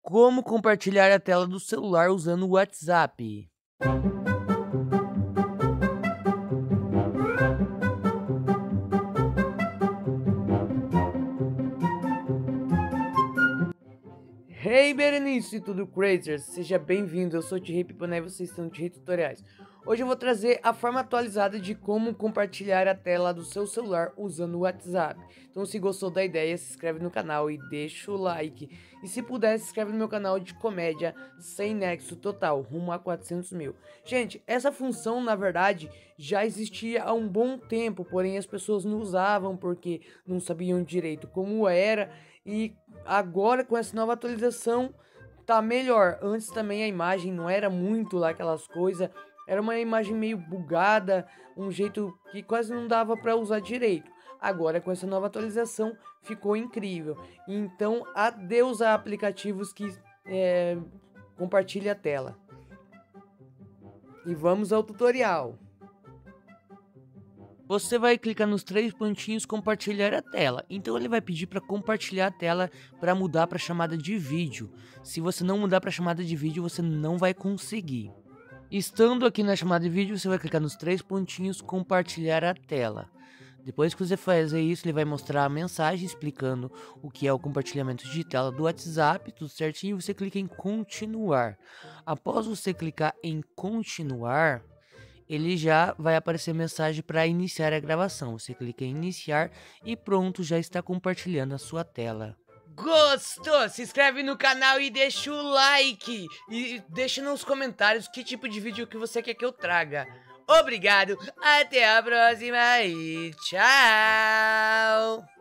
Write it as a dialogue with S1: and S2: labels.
S1: Como compartilhar a tela do celular usando o WhatsApp. Hey Berenice, tudo Crazers? Seja bem-vindo, eu sou o Thierry Piponé e vocês estão no Thierry Tutoriais. Hoje eu vou trazer a forma atualizada de como compartilhar a tela do seu celular usando o WhatsApp. Então se gostou da ideia, se inscreve no canal e deixa o like. E se puder, se inscreve no meu canal de comédia sem nexo total, rumo a 400 mil. Gente, essa função na verdade já existia há um bom tempo, porém as pessoas não usavam porque não sabiam direito como era. E agora com essa nova atualização tá melhor. Antes também a imagem não era muito lá aquelas coisas. Era uma imagem meio bugada, um jeito que quase não dava para usar direito. Agora com essa nova atualização ficou incrível. Então adeus a aplicativos que compartilham a tela. E vamos ao tutorial. Você vai clicar nos 3 pontinhos compartilhar a tela. Então ele vai pedir para compartilhar a tela para mudar para chamada de vídeo. Se você não mudar para chamada de vídeo, você não vai conseguir. Estando aqui na chamada de vídeo, você vai clicar nos 3 pontinhos compartilhar a tela. Depois que você fazer isso, ele vai mostrar a mensagem explicando o que é o compartilhamento de tela do WhatsApp, tudo certinho. Você clica em continuar. Após você clicar em continuar, ele já vai aparecer mensagem para iniciar a gravação. Você clica em iniciar e pronto, já está compartilhando a sua tela. Gostou? Se inscreve no canal e deixa o like. E deixa nos comentários que tipo de vídeo que você quer que eu traga. Obrigado, até a próxima e tchau!